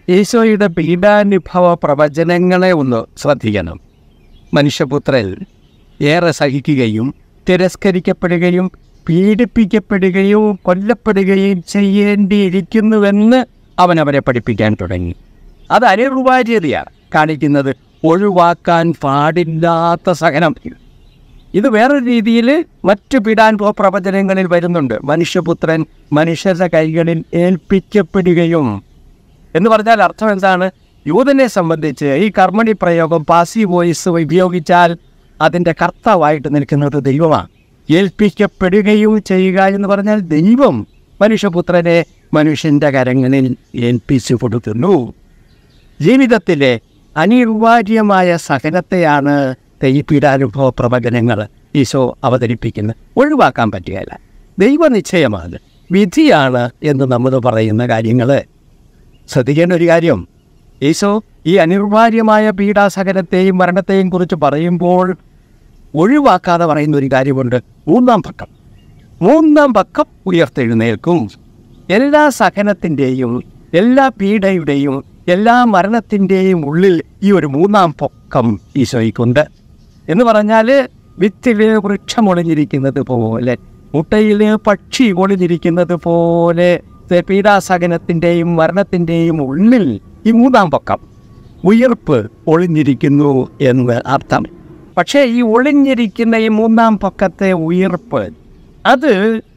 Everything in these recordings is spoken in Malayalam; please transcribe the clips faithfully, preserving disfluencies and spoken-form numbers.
ഈശോയുടെ പീഡാനുഭവ പ്രവചനങ്ങളെ ഒന്ന് ശ്രദ്ധിക്കണം. മനുഷ്യപുത്രൻ ഏറെ സഹിക്കുകയും തിരസ്കരിക്കപ്പെടുകയും പീഡിപ്പിക്കപ്പെടുകയും കൊല്ലപ്പെടുകയും ചെയ്യേണ്ടിയിരിക്കുന്നുവെന്ന് അവൻ അവരെ പഠിപ്പിക്കാൻ തുടങ്ങി. അത് അനിവാര്യതയാണ് കാണിക്കുന്നത്, ഒഴിവാക്കാൻ പാടില്ലാത്ത സഹനം. ഇത് വേറൊരു രീതിയിൽ മറ്റു പീഡാനുഭവ പ്രവചനങ്ങളിൽ വരുന്നുണ്ട്. മനുഷ്യപുത്രൻ മനുഷ്യരുടെ കൈകളിൽ ഏൽപ്പിക്കപ്പെടുകയും എന്ന് പറഞ്ഞാൽ അർത്ഥം എന്താണ്? യൂതനെ സംബന്ധിച്ച് ഈ കർമ്മണി പ്രയോഗം പാസീവ് വോയിസ് ഉപയോഗിച്ചാൽ അതിൻ്റെ കർത്താവായിട്ട് നിൽക്കുന്നത് ദൈവമാണ്. ഏൽപ്പിക്കപ്പെടുകയും ചെയ്യുക എന്ന് പറഞ്ഞാൽ ദൈവം മനുഷ്യപുത്രനെ മനുഷ്യൻ്റെ കരങ്ങളിൽ ഏൽപ്പിച്ചു കൊടുക്കുന്നു. ജീവിതത്തിലെ അനിവാര്യമായ സഹനത്തെയാണ് ഈ പീഡാനുഭവ പ്രവചനങ്ങൾ ഈശോ അവതരിപ്പിക്കുന്നത്. ഒഴിവാക്കാൻ പറ്റുകയില്ല, ദൈവനിശ്ചയമാണ്, വിധിയാണ് എന്ന് നമ്മൾ പറയുന്ന കാര്യങ്ങൾ. ശ്രദ്ധിക്കേണ്ട ഒരു കാര്യം, ഈശോ ഈ അനിവാര്യമായ പീഡാസഹനത്തെയും മരണത്തെയും കുറിച്ച് പറയുമ്പോൾ ഒഴിവാക്കാതെ പറയുന്ന ഒരു കാര്യമുണ്ട്. മൂന്നാം പക്കം മൂന്നാം പക്കം ഉയർത്തെഴുന്നേൽക്കും. എല്ലാ സഹനത്തിൻ്റെയും എല്ലാ പീഡയുടെയും എല്ലാ മരണത്തിൻ്റെയും ഉള്ളിൽ ഈ ഒരു മൂന്നാം പൊക്കം ഈശോയ്ക്കുണ്ട്. എന്ന് പറഞ്ഞാൽ വിത്തിൽ വൃക്ഷം ഒളിഞ്ഞിരിക്കുന്നത് പോലെ, മുട്ടയിൽ പക്ഷി ഒളിഞ്ഞിരിക്കുന്നത് പോലെ പീഡാസഹനത്തിൻ്റെയും മരണത്തിൻ്റെയും ഉള്ളിൽ ഈ മൂന്നാം പക്കം ഉയർപ്പ് ഒളിഞ്ഞിരിക്കുന്നു എന്ന് അർത്ഥം. പക്ഷേ ഈ ഒളിഞ്ഞിരിക്കുന്ന ഈ മൂന്നാം പക്കത്തെ ഉയർപ്പ് അത്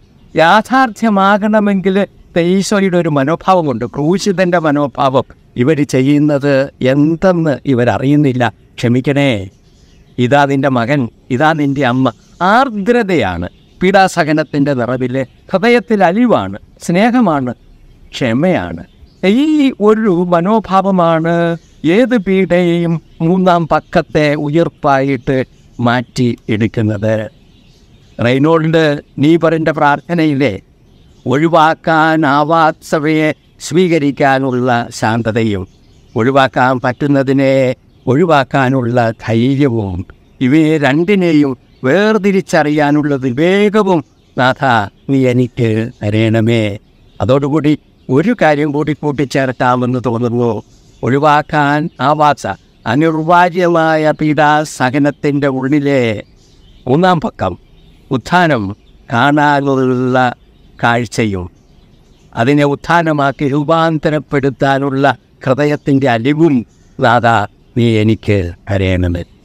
യാഥാർത്ഥ്യമാകണമെങ്കിൽ ഈശോയുടെ ഒരു മനോഭാവമുണ്ട്, ക്രൂശിതൻ്റെ മനോഭാവം. ഇവർ ചെയ്യുന്നത് എന്തെന്ന് ഇവരറിയുന്നില്ല, ക്ഷമിക്കണേ, ഇതാ നിൻ്റെ മകൻ, ഇതാ നിൻ്റെ അമ്മ. ആർദ്രതയാണ് പീഡാസഹനത്തിൻ്റെ നിറവിൽ, ഹൃദയത്തിൽ അലിവാണ്, സ്നേഹമാണ്, ക്ഷമയാണ്. ഈ ഒരു മനോഭാവമാണ് ഏത് പീഡയെയും മൂന്നാം പക്കത്തെ ഉയർപ്പായിട്ട് മാറ്റി എടുക്കുന്നത്. റെയ്നോൾഡ് നീബറിൻ്റെ പ്രാർത്ഥനയിലെ ഒഴിവാക്കാനാവാത്തവയെ സ്വീകരിക്കാനുള്ള ശാന്തതയും ഒഴിവാക്കാൻ പറ്റുന്നതിനെ ഒഴിവാക്കാനുള്ള ധൈര്യവും ഇവയെ രണ്ടിനെയും വേർതിരിച്ചറിയാനുള്ള വിവേകവും നാഥ നീ എനിക്ക് തരേണമേ. അതോടുകൂടി ഒരു കാര്യം കൂടി കൂട്ടിച്ചേർക്കാമെന്ന് തോന്നുന്നു. ഒഴിവാക്കാൻ ആവാത്ത അനിർവാര്യമായ പീഡാസഹനത്തിൻ്റെ ഉള്ളിലെ മൂന്നാം പക്കം ഉത്ഥാനം കാണാനുള്ള കാഴ്ചയും അതിനെ ഉത്ഥാനമാക്കി രൂപാന്തരപ്പെടുത്താനുള്ള ഹൃദയത്തിൻ്റെ അലിവും നാഥ നീ എനിക്ക് തരേണമേ.